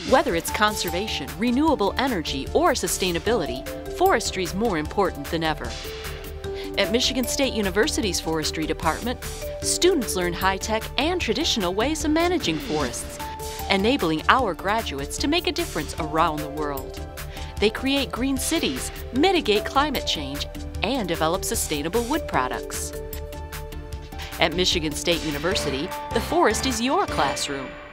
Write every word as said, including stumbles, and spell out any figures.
Whether it's conservation, renewable energy, or sustainability, forestry is more important than ever. At Michigan State University's Forestry Department, students learn high-tech and traditional ways of managing forests, enabling our graduates to make a difference around the world. They create green cities, mitigate climate change, and develop sustainable wood products. At Michigan State University, the forest is your classroom.